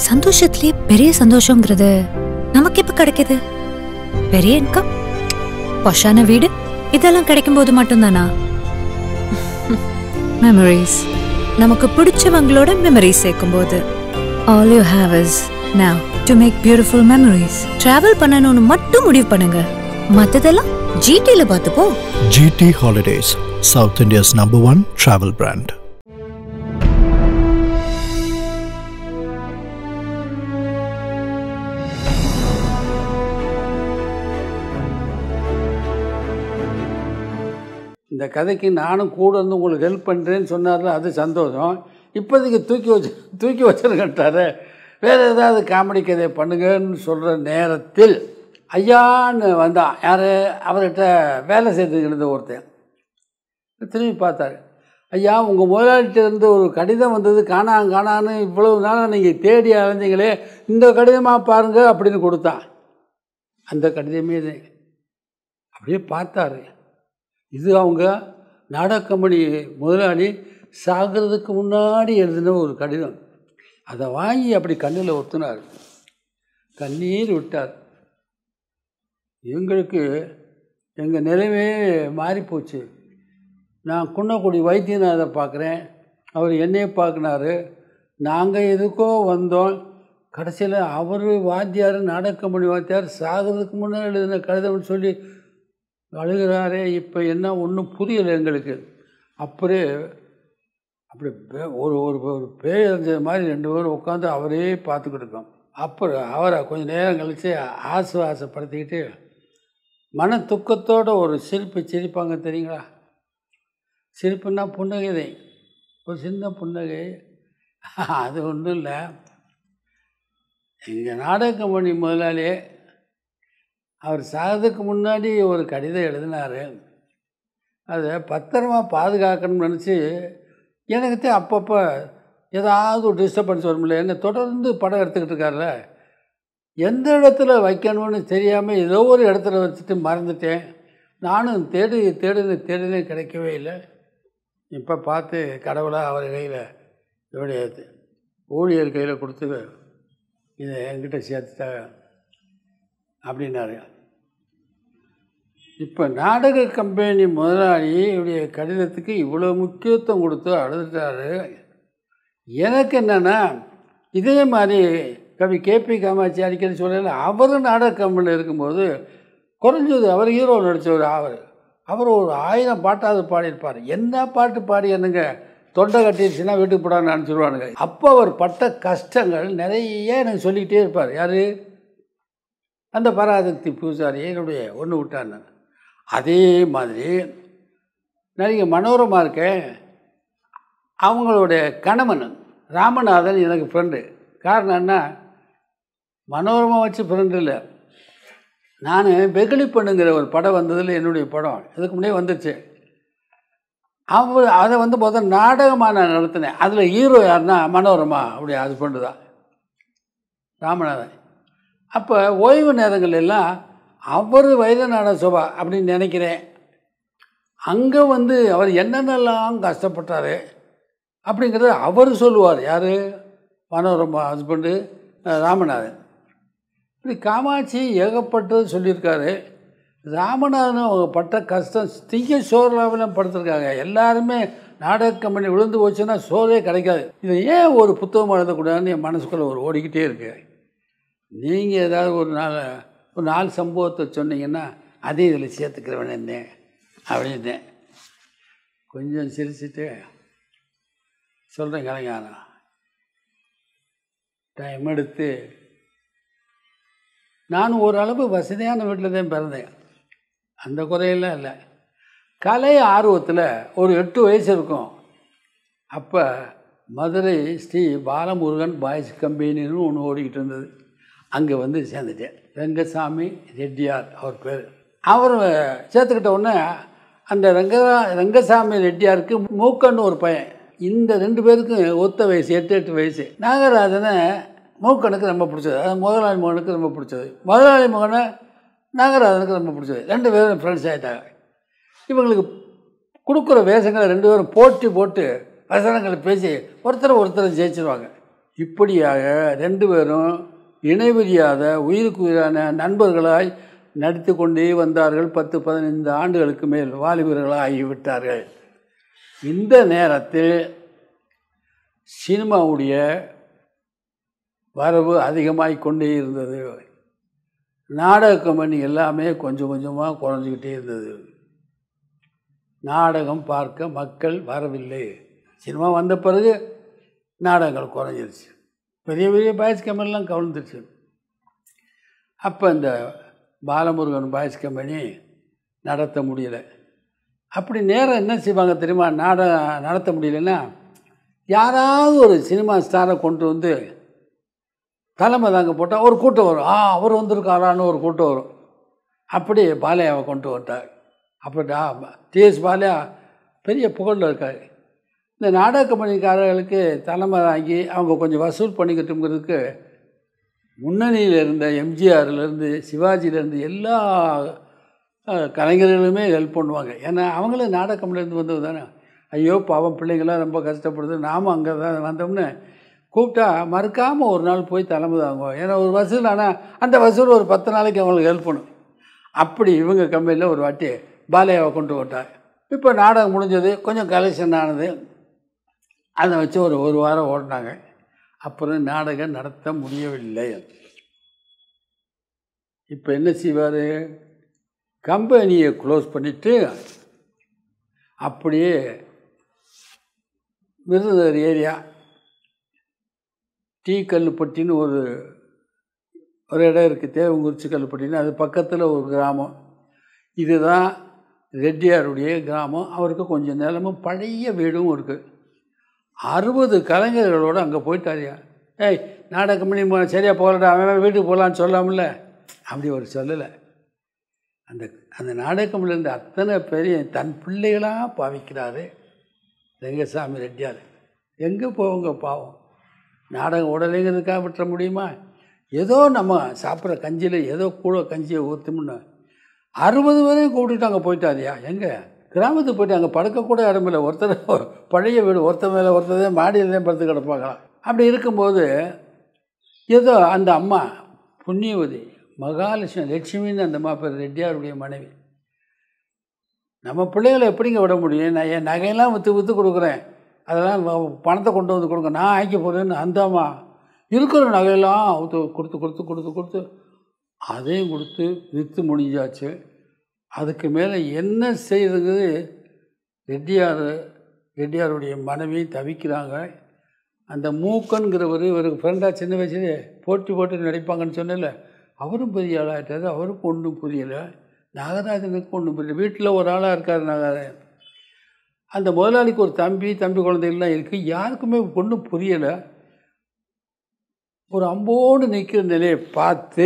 சந்தோஷத்திலே பெரிய சந்தோஷங்கிறது நமக்கு எப்ப கிடைக்குது? பெரிய இன்கம், பொஷான வீடு, இதெல்லாம் கிடைக்கும் போது மட்டும்தானா? மெமரிஸ், நமக்கு பிடிச்சவங்களோட மெமரிஸ் சேர்க்கும் போது. All you have is now to make beautiful memories. Travel பண்ணணும்னு மட்டும் முடிவு பண்ணுங்க, மத்ததெல்லாம் GTல பார்த்துப்போம். GT Holidays, South India's #1 travel brand. இந்த கதைக்கு நானும் கூட இருந்து உங்களுக்கு ஹெல்ப் பண்ணுறேன்னு சொன்னார்ல, அது சந்தோஷம். இப்போதைக்கு தூக்கி வச்சுருக்கட்டாரு. வேறு ஏதாவது காமெடி கதையை பண்ணுங்கன்னு சொல்கிற நேரத்தில் ஐயான்னு வந்தான். யார்? அவர்கிட்ட வேலை செய்துக்கிட்டு இருந்த ஒருத்தன் திரும்பி பார்த்தார். ஐயா, உங்கள் முதலாளிகிட்ட இருந்து ஒரு கடிதம் வந்தது, காணான்னு இவ்வளவு நாளாக நீங்கள் தேடி அலைஞ்சிங்களே, இந்த கடிதமாக பாருங்கள் அப்படின்னு கொடுத்தான். அந்த கடிதமே இது. அப்படியே பார்த்தாரு. இது அவங்க நாடக கம்பெனி முதலாளி சாகிறதுக்கு முன்னாடி எழுதின ஒரு கடிதம். அதை வாங்கி அப்படி கண்ணில் ஒத்துனார், கண்ணீர் விட்டார். எங்களுக்கு எங்கள் நிலைமே மாறிப்போச்சு. நான் குன்னக்குடி வைத்தியநாதை பார்க்குறேன், அவர் என்னையே பார்க்குனாரு. நாங்கள் எதுக்கோ வந்தோம், கடைசியில் அவர் வாத்தியார், நாடக கம்பெனி வாத்தியார் சாகிறதுக்கு முன்னாடி எழுதின கடிதம்னு சொல்லி அழுகிறாரே. இப்போ என்ன ஒன்றும் புரியலை எங்களுக்கு. அப்படி ஒரு ஒரு பேய் இருந்தது மாதிரி 2 பேரும் உட்காந்து அவரே பார்த்துக்கிட்டு இருக்கோம். அப்புறம் அவரை கொஞ்சம் நேரம் கழித்து ஆசுவாசப்படுத்திக்கிட்டு மன துக்கத்தோடு ஒரு சிரிப்பாங்க தெரியுங்களா? சிரிப்புன்னா புன்னகை தான், ஒரு சின்ன புன்னகை. அது ஒன்றும் இல்லை, எங்கள் நாடக கம்பெனி முதலாளியே அவர் சாகிறதுக்கு முன்னாடி ஒரு கடிதம் எழுதினார். அதை பத்திரமா பாதுகாக்கணும்னு நினச்சி எனக்கு அப்பப்போ ஏதாவது ஒரு டிஸ்டர்பன்ஸ் வரும்ல. என்ன தொடர்ந்து படம் எடுத்துக்கிட்டு இருக்கார்ல, எந்த இடத்துல வைக்கணும்னு தெரியாமல் ஏதோ ஒரு இடத்துல வச்சுட்டு மறந்துட்டேன். நானும் தேடினே கிடைக்கவே இல்லை. இப்போ பார்த்து கடவுளாக அவர் கையில் என்னுடைய ஊழியர் கையில் கொடுத்து இதை என்கிட்ட சேர்த்துட்டாங்க அப்படின்னாரு. இப்போ நாடக கம்பெனி முதலாளியுடைய கடிதத்துக்கு இவ்வளோ முக்கியத்துவம் கொடுத்து அழுதுட்டாரு. எனக்கு என்னென்னா, இதே மாதிரி கவி KP காமாட்சி அடிக்கடி சொல்லல, அவரும் நாடக கம்பெனியில் இருக்கும்போது குறைஞ்சது அவர் ஹீரோ நடித்தவர். அவர் ஒரு 1000 பாட்டாவது பாடியிருப்பார். என்ன பாட்டு பாடி என்னங்க தொண்டை கட்டிடுச்சுன்னா வீட்டுக்கு போடான்னு நினச்சிடுவானுங்க. அப்போ அவர் பட்ட கஷ்டங்கள் நிறைய எனக்கு சொல்லிக்கிட்டே இருப்பார். யார்? அந்த பராசக்தி பூசாரி என்னுடைய ஒன்று விட்டான்னு. அதே மாதிரி நடிகை மனோரமா இருக்கேன், அவங்களுடைய கணவன் ராமநாதன் எனக்கு ஃப்ரெண்டு. காரணம் என்ன, மனோரமா வச்சு ஃப்ரெண்டு இல்லை, நான் வெகுளி பண்ணுங்கிற ஒரு படம் வந்ததில் என்னுடைய படம் இதுக்கு முன்னே வந்துச்சு. அதை முதல் நாடகமாக நான் நடத்தினேன். அதில் ஹீரோ யாருன்னா மனோரமா அப்படியே ஹஸ்பண்டு தான் ராமநாதன். அப்போ ஓய்வு நேரங்கள் எல்லாம் அவர் வைரநாட சோபா அப்படின்னு நினைக்கிறேன். அங்கே அவர் என்னென்னலாம் கஷ்டப்பட்டார் அப்படிங்கிறத அவர் சொல்லுவார். யார்? மனோரமா ஹஸ்பண்டு ராமநாதன். இப்படி காமாட்சி ஏகப்பட்டது சொல்லியிருக்காரு. ராமநாதன் அவங்க பட்ட கஷ்டம் தீய சோறாவெல்லாம் படுத்திருக்காங்க. எல்லாருமே நாடக கம்பெனி விழுந்து போச்சுன்னா சோறே கிடைக்காது. இதை ஏன் ஒரு புத்தகமாக எழுதக்கூடாதுன்னு என் மனசுக்குள்ளே ஒரு ஓடிக்கிட்டே இருக்கு. நீங்கள் ஏதாவது ஒரு 4 சம்பவத்தை சொன்னீங்கன்னா அதே இதில் சேர்த்துக்கிறவன் என்ன அப்படின்னு கொஞ்சம் சிரிச்சுட்டு சொல்கிறேன். கலைஞானா டைம் எடுத்து, நானும் ஓரளவு வசதியான வீட்டில் தான் பிறந்தேன், அந்த குறையெல்லாம் இல்லை. கலை ஆர்வத்தில் ஒரு 8 வயசு இருக்கும். அப்போ மதுரை ஸ்ரீ பாலமுருகன் பாய்ஸ் கம்பெனின்னு ஒன்று ஓடிக்கிட்டு இருந்தது. அங்கே சேர்ந்துட்டேன். ரங்கசாமி ரெட்டியார் அவர் பேர். அவர் சேர்த்துக்கிட்ட உடனே அந்த ரங்கசாமி ரெட்டியாருக்கு மூக்கன்னு ஒரு பையன். இந்த 2 பேருக்கும் ஒத்த வயசு, 8 வயசு. நாகராஜனை மூக்கனுக்கு ரொம்ப பிடிச்சது, அது முதலாளி மகனுக்கு ரொம்ப பிடிச்சது. முதலாளி மகனை நாகராஜனுக்கு ரொம்ப பிடிச்சது. 2 பேரும் ஃப்ரெண்ட்ஸ் ஆகிட்டாங்க. இவங்களுக்கு கொடுக்குற வேஷங்களை 2 பேரும் போட்டு வசனங்களை பேசி ஒருத்தரை ஜெயிச்சிருவாங்க. இப்படியாக 2 பேரும் இணைபிரியாத உயிருக்கு உயிரான நண்பர்களாய் நடித்து கொண்டே வந்தார்கள். 10-15 ஆண்டுகளுக்கு மேல் வாலிபர்களாக ஆகிவிட்டார்கள். இந்த நேரத்தில் சினிமாவுடைய வரவு அதிகமாகிக் கொண்டே இருந்தது. நாடக கம்பெனி எல்லாமே கொஞ்சம் கொஞ்சமாக குறைஞ்சிக்கிட்டே இருந்தது. நாடகம் பார்க்க மக்கள் வரவில்லை. சினிமா வந்த பிறகு நாடகங்கள் குறைஞ்சிருச்சு. பெரிய பெரிய பாய்ஸ் கம்பெனிலாம் கவுந்துருச்சு. அப்போ இந்த பாலமுருகன் பாய்ஸ் கம்பெனி நடத்த முடியலை. அப்படி நேரம் என்ன செய்வாங்க தெரியுமா? நாடகம் நடத்த முடியலன்னா யாராவது ஒரு சினிமா ஸ்டாரை கொண்டு வந்து தலைமை தாங்க போட்டால் ஒரு கூட்டம் வரும். அவர் வந்திருக்காரான்னு ஒரு கூட்டம் வரும். அப்படி பாலையாவை கொண்டு வந்துட்டார். அப்போ டிஎஸ் பாலையா பெரிய புகழில் இருக்கார். இந்த நாடக கம்பெனிக்காரர்களுக்கு தலைமை வாங்கி அவங்க கொஞ்சம் வசூல் பண்ணிக்கிட்டுங்கிறதுக்கு முன்னணியில் இருந்த எம்ஜிஆர்லேருந்து சிவாஜியிலேருந்து எல்லா கலைஞர்களுமே ஹெல்ப் பண்ணுவாங்க. ஏன்னா அவங்களும் நாடக கம்பெனிலேருந்து வந்தது தானே. ஐயோ பாவம் பிள்ளைங்களாம் ரொம்ப கஷ்டப்படுது, நாமும் அங்கே தான் வந்தோம்னு கூப்பிட்டா மறுக்காமல் ஒரு நாள் போய் தலைமை தாங்குவோம். ஏன்னா ஒரு வசூல், ஆனால் அந்த வசூல் ஒரு 10 நாளைக்கு அவங்களுக்கு ஹெல்ப் பண்ணும். அப்படி இவங்க கம்பெனியில் ஒரு வாட்டி பாலையாவை கொண்டு விட்டாங்க. இப்போ நாடகம் முடிஞ்சது, கொஞ்சம் கலெக்ஷன் ஆனது. அதை வச்சு ஒரு வாரம் ஓடினாங்க. அப்புறம் நாடகம் நடத்த முடியவில்லை. இப்போ என்ன செய்வார்? கம்பெனியை க்ளோஸ் பண்ணிவிட்டு அப்படியே விருதுநகர் ஏரியா டீ கல்லுப்பட்டின்னு ஒரு இடம் இருக்குது, தேவங்குறிச்சி கல்லுப்பட்டின்னு. அது பக்கத்தில் ஒரு கிராமம். இதுதான் ரெட்டியாருடைய கிராமம். அவருக்கு கொஞ்சம் நிலமும் பழைய வீடும் இருக்குது. 60 கலைஞர்களோடு அங்கே போயிட்டாரியா. ஏய் நாடக கம்பெனி சரியாக போகலடா, அவன் வீட்டுக்கு போகலான்னு சொல்லாமல்ல. அப்படி ஒரு சொல்லலை. அந்த நாடக கம்பெனிலேருந்து அத்தனை பெரிய தன் பிள்ளைகளாக பாவிக்கிறாரு ரெங்கசாமி ரெட்டியார். எங்கே போவங்க பாவம். நாடகம் உடலைங்கிறதுக்காக விட்டுற முடியுமா? ஏதோ நம்ம சாப்பிட்ற கஞ்சியில் ஏதோ கூட கஞ்சியை ஊற்றுமுன்னு 60 பேரையும் கூப்பிட்டுட்டு அங்கே போயிட்டாரியா. எங்கே கிராமத்துக்கு போய்ட்டு அங்கே படுக்கக்கூட இடமில்லை. ஒருத்தர் பழைய வீடு, ஒருத்தர் மேலே ஒருத்தரே மாடியில்தான் படுத்து கிடப்பாங்களாம். அப்படி இருக்கும்போது ஏதோ அந்த அம்மா புண்ணியவதி லட்சுமின்னு அந்த அம்மா பேர், ரெட்டியாருடைய மனைவி. நம்ம பிள்ளைகளை எப்படிங்க விட முடியும்? நான் என் நகையெல்லாம் விற்று கொடுக்குறேன், அதெல்லாம் பணத்தை கொண்டு வந்து கொடுங்க, நான் ஆக்கி போகிறேன்னு அந்த அம்மா இருக்கிற நகையெல்லாம் கொடுத்து அதையும் கொடுத்து விற்று முடிஞ்சாச்சு. அதுக்கு மேலே என்ன செய்யுதுங்கிறது ரெட்டியாருடைய மனைவி தவிக்கிறாங்க. அந்த மூக்கன்கிறவர் இவருக்கு ஃப்ரெண்டாக சின்ன வயசுலேயே போட்டு நடிப்பாங்கன்னு சொன்னல, அவரும் பெரிய ஆளாகிட்டார். அவருக்கு ஒன்றும் புரியலை. நாகராஜனுக்கு ஒன்றும் புரியல. வீட்டில் ஒரு ஆளாக இருக்கார் நாகராஜன். அந்த முதலாளிக்கு ஒரு தம்பி குழந்தைகள்லாம் இருக்குது. யாருக்குமே ஒன்றும் புரியலை. ஒரு அம்போடு நிற்கிற நிலையை பார்த்து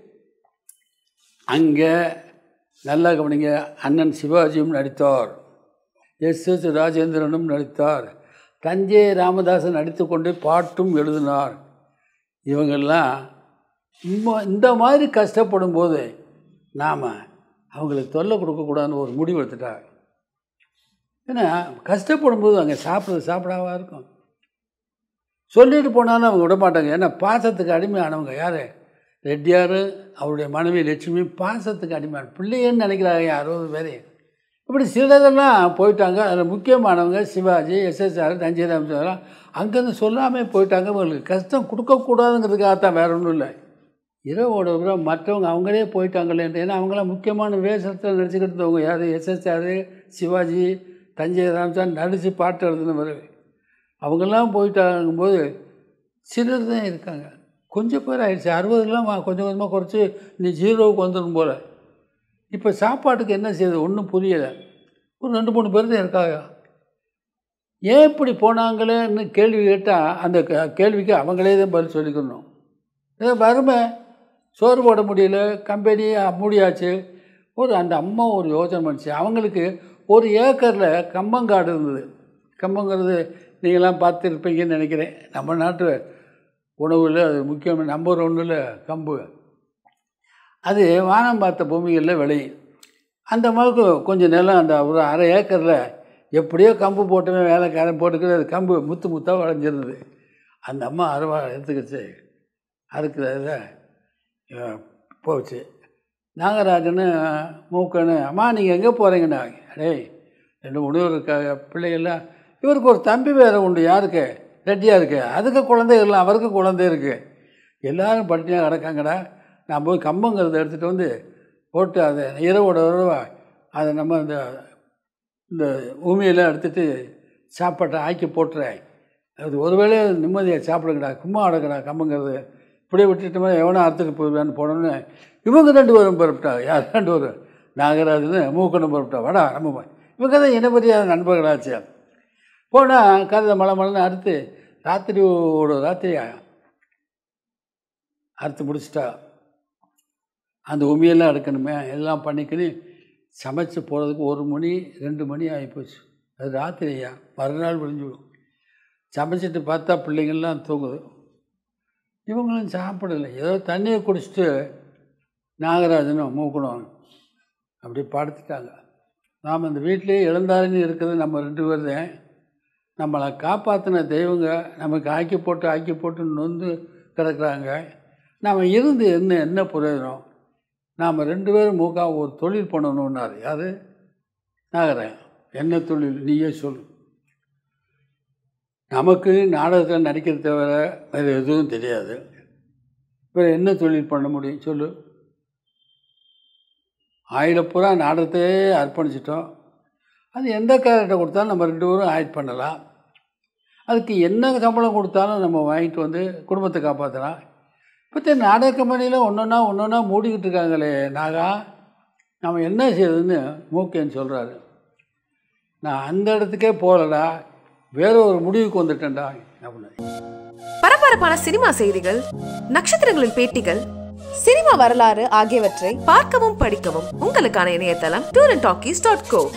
அங்கே நல்லா கவனிங்க, அண்ணன் சிவாஜியும் நடித்தார், எஸ் ராஜேந்திரனும் நடித்தார், தஞ்சை ராமதாசன் நடித்து கொண்டு பாட்டும் எழுதினார். இவங்கெல்லாம் இந்த மாதிரி கஷ்டப்படும் போது நாம் அவங்களுக்கு தொல்லை கொடுக்கக்கூடாதுன்னு ஒரு முடிவு எடுத்துட்டாங்க. ஏன்னா கஷ்டப்படும் போது அங்கே சாப்பிடாவா இருக்கும். சொல்லிட்டு போனாலும் அவங்க விட மாட்டாங்க. ஏன்னா பாசத்துக்கு அடிமையானவங்க யார்? ரெட்டியார், அவருடைய மனைவி லட்சுமி பாசத்துக்கு அடிமையான பிள்ளைன்னு நினைக்கிறாங்க 60 பேர். இப்படி சிலதெல்லாம் போயிட்டாங்க. அதில் முக்கியமானவங்க சிவாஜி, எஸ்எஸ்ஆர், தஞ்சை ராமதாசன் அங்கேருந்து சொல்லாமல் போயிட்டாங்க. அவங்களுக்கு கஷ்டம் கொடுக்கக்கூடாதுங்கிறதுக்காகத்தான், வேற ஒன்றும் இல்லை. இரவோட மற்றவங்க அவங்களே போயிட்டாங்களேன்ட்டு. ஏன்னா அவங்களாம் முக்கியமான வேஷத்தில் நடிச்சுக்கிட்டு இருந்தவங்க யார்? எஸ்எஸ்ஆர், சிவாஜி, தஞ்சை ராமதாசன் நடித்து பாட்டு எழுதுனவர். அவங்கெல்லாம் போயிட்டாங்கும்போது சிலர் தான் இருக்காங்க. கொஞ்சம் பேர் ஆயிடுச்சு. 60லாம் கொஞ்சம் கொஞ்சமாக குறைச்சி நீ 0வுக்கு வந்துடும் போல். இப்போ சாப்பாட்டுக்கு என்ன செய்யுது ஒன்றும் புரியலை. ஒரு 2-3 பேர் தான் இருக்காங்க. ஏன் இப்படி போனாங்களேன்னு கேள்வி கேட்டால் அந்த கேள்விக்கு அவங்களே தான் பதில் சொல்லிக்கணும். வறுமை, சோறு போட முடியல, கம்பெனி மூடியாச்சு. அந்த அம்மா ஒரு யோசனை பண்ணிச்சு. அவங்களுக்கு 1 ஏக்கரில் கம்பங்காடு இருந்தது. கம்பங்கிறது நீங்களாம் பார்த்துருப்பீங்கன்னு நினைக்கிறேன். நம்ம நாட்டு உணவில் அது முக்கியமான நம்பர் 1ல் கம்பு. அது வானம் பார்த்த பூமிகளில் விளையும். அந்த மாதிரி கொஞ்சம் நிலம், அந்த ஒரு 1/2 ஏக்கரில் எப்படியோ கம்பு போட்டுமே வேலைக்காரன் போட்டுக்கிறது. அது கம்பு முத்தாக விளைஞ்சிருந்தது. அந்த அம்மா அருவா எடுத்துக்கிச்சு அறுக்கிறத போச்சு. நாகராஜனு மூக்கன்னு, அம்மா நீங்கள் எங்கே போகிறீங்கண்ணா? டேய் 2 முனிவர் இருக்காங்க பிள்ளைகள்லாம், இவருக்கு ஒரு தம்பி வேறு உண்டு, யாருக்கு? ரெட்டியாக இருக்கு, அதுக்கு குழந்தை இல்லை, அவருக்கு குழந்தை இருக்குது, எல்லோரும் பட்டினியாக கிடக்காங்கடா. நான் போய் கம்பங்கிறத எடுத்துகிட்டு வந்து போட்டு அதை இரவோட இரவா அதை நம்ம இந்த பூமியெல்லாம் எடுத்துகிட்டு சாப்பாட்டை ஆக்கி போட்டுறேன், அது ஒருவேளை நிம்மதியாக சாப்பிடுங்கடா, கும்மா அடக்கடா கம்பங்கிறது, இப்படியே விட்டுட்டுமே எவனோ அறுத்துட்டு போயிடுவான்னு போனோன்னு இவங்க 2 பேரும் புறப்பட்டாங்க. யார் 2 பேரும்? நாகராஜன்னு மூக்கன்னு புறப்பட்டா. வாடா நம்ம இவங்க தான் இனப்பரியாத நண்பர்களாச்சு. போனால் கதை மலைன்னு அறுத்து ராத்திரியா அறுத்து முடிச்சிட்டா. அந்த உமியெல்லாம் எடுக்கணுமே, எல்லாம் பண்ணிக்கின்னு சமைச்சு போகிறதுக்கு 1 மணி 2 மணி ஆகிப்போச்சு. அது ராத்திரியா, மறுநாள் விழிஞ்சுடும். சமைச்சிட்டு பார்த்தா பிள்ளைங்கள்லாம் தூங்குது, இவங்களும் சாப்பிடலை. ஏதோ தண்ணியை குடிச்சிட்டு நாகராஜனும் மூக்கணும் அப்படி படுத்துட்டாங்க. நாம் அந்த வீட்டிலே இழந்தாருன்னு இருக்கிறது நம்ம 2 பேர் தான். நம்மளை காப்பாற்றின தெய்வங்க நமக்கு ஆக்கி போட்டு நொந்து கிடக்குறாங்க. நாம் இருந்து என்ன பிரயோஜனம்? நாம் 2 பேரும் மூக்கா ஒரு தொழில் பண்ணணுன்னாரு. அது நாகராஜன். என்ன தொழில் நீயே சொல்லு. நமக்கு நாடகத்தில் நடிக்கிறது தவிர வேறு எதுவும் தெரியாது, வேறு என்ன தொழில் பண்ண முடியும் சொல்லு? ஆயிரப்பூரா நாடகத்தையே அர்ப்பணிச்சிட்டோம். அது எந்த கேரக்டர் கொடுத்தாலும் நம்ம 2 பேரும் ஆக்ட் பண்ணலாம். அதுக்கு என்ன சம்பளம் கொடுத்தாலும் நம்ம வாங்கிட்டு வந்து குடும்பத்தை காப்பாற்றலாம். இப்போ நாடக கம்பெனியில் ஒன்றொன்னா மூடிக்கிட்டு இருக்காங்களே நாகா, நம்ம என்ன செய்யுதுன்னு மூக்கேன்னு சொல்கிறாரு. நான் அந்த இடத்துக்கே போகலடா, வேற ஒரு முடிவுக்கு வந்துட்டேன்டா அப்படின்னு. பரபரப்பான சினிமா செய்திகள், நட்சத்திரங்களின் பேட்டிகள், சினிமா வரலாறு ஆகியவற்றை பார்க்கவும் படிக்கவும் உங்களுக்கான இணையதளம் kalaignanathinpayanam.co.